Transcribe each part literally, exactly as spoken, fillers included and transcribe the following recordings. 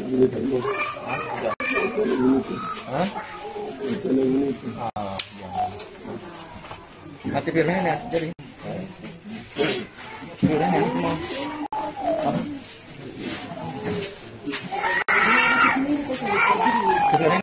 Hah? Ah, ya. Nanti pilihan ya, jadi. Pilihan ya, mau. Pilihan.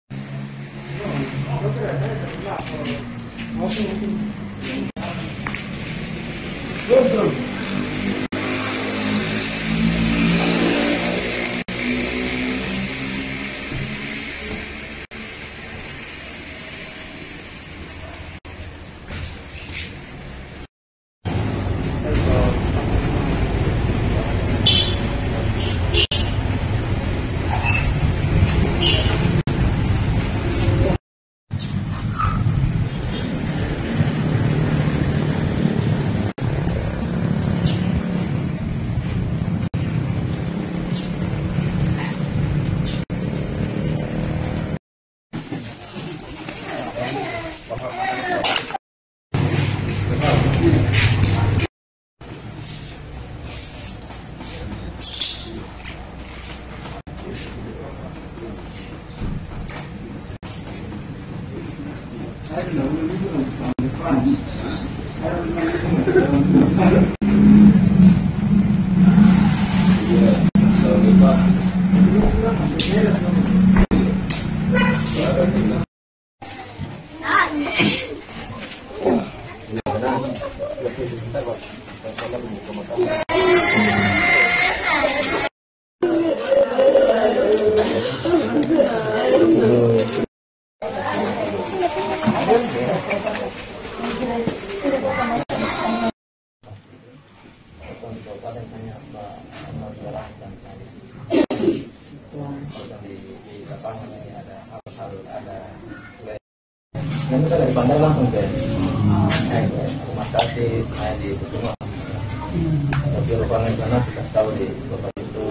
Yang bisa dari bandar langsung ke rumah sakit, main di Kusuma. Tapi rupanya sana kita tahu di bapak itu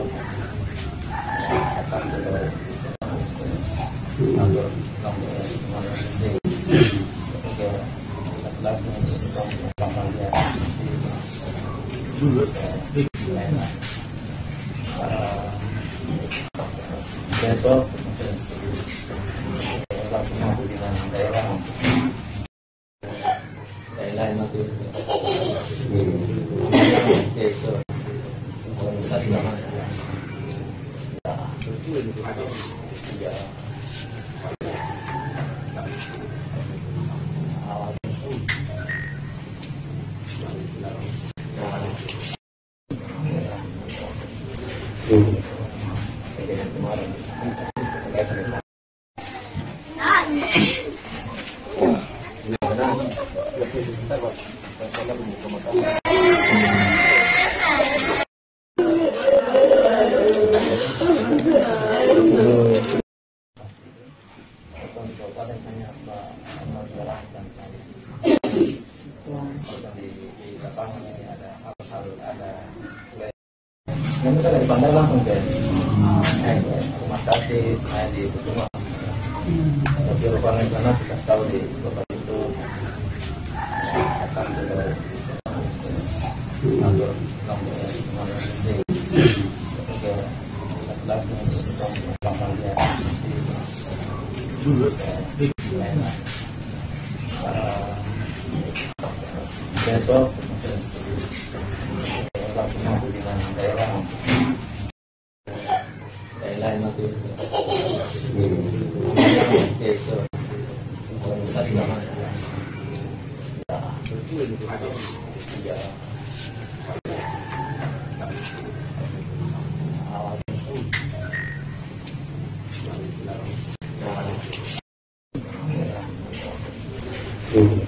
akan ke kantor kantor mana sih? Oke, kita langsung ke kantor dia. Besok langsung masuk dengan daerah daerah nanti itu kalau tadi sama ya awal kemarin yang bisa dari bandar langsung ke rumah sakit, main di Kusuma. Tapi rupanya sana kita tahu di bapak itu akan ke kantor kantor mana sih? Oke, kita langsung ke kantor dia. Besok langsung masuk dengan daerah daerah nanti itu kalau tadi sama ya awal